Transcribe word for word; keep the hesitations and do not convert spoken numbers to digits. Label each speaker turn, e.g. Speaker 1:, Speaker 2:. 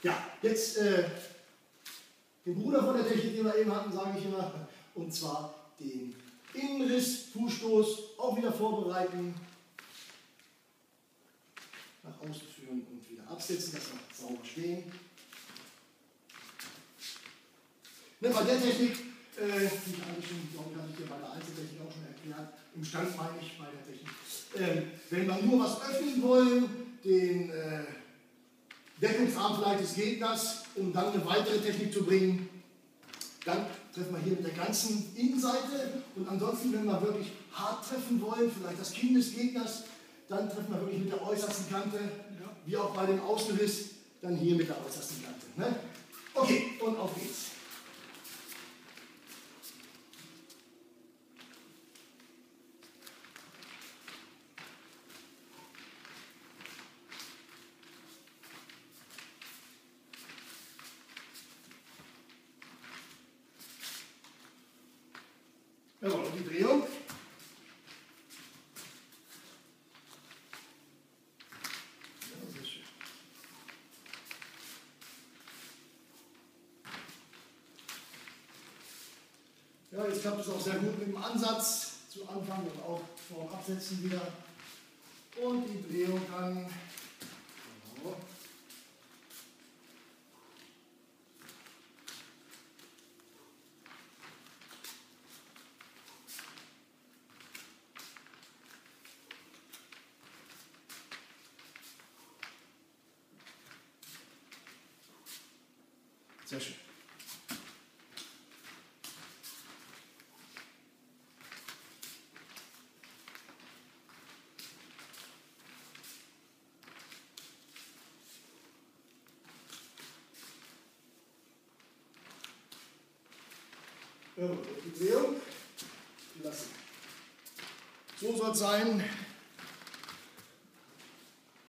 Speaker 1: Ja, jetzt äh, den Bruder von der Technik, den wir eben hatten, sage ich immer, und zwar den Innenriss, Fußstoß, auch wieder vorbereiten, nach außen führen und wieder absetzen, dass wir sauber stehen. Ne, bei der Technik, äh, die ich eigentlich schon, glaube ich, habe ich dir bei der Einzeltechnik auch schon erklärt, im Stand meine ich bei der Technik. Äh, wenn wir nur was öffnen wollen, den äh, Deckungsarm vielleicht des Gegners, um dann eine weitere Technik zu bringen, dann treffen wir hier mit der ganzen Innenseite und ansonsten, wenn wir wirklich hart treffen wollen, vielleicht das Kinn des Gegners, dann treffen wir wirklich mit der äußersten Kante, ja, wie auch bei dem Außenriss, dann hier mit der äußersten Kante. Ne? Okay, und auf geht's. Jawohl, und die Drehung. Ja, sehr schön. Ja, jetzt klappt es auch sehr gut mit dem Ansatz zu Anfang und auch vor dem Absetzen wieder. Und die Drehung dann. So. Sehr schön. Ja, die Drehung lassen. So soll es sein.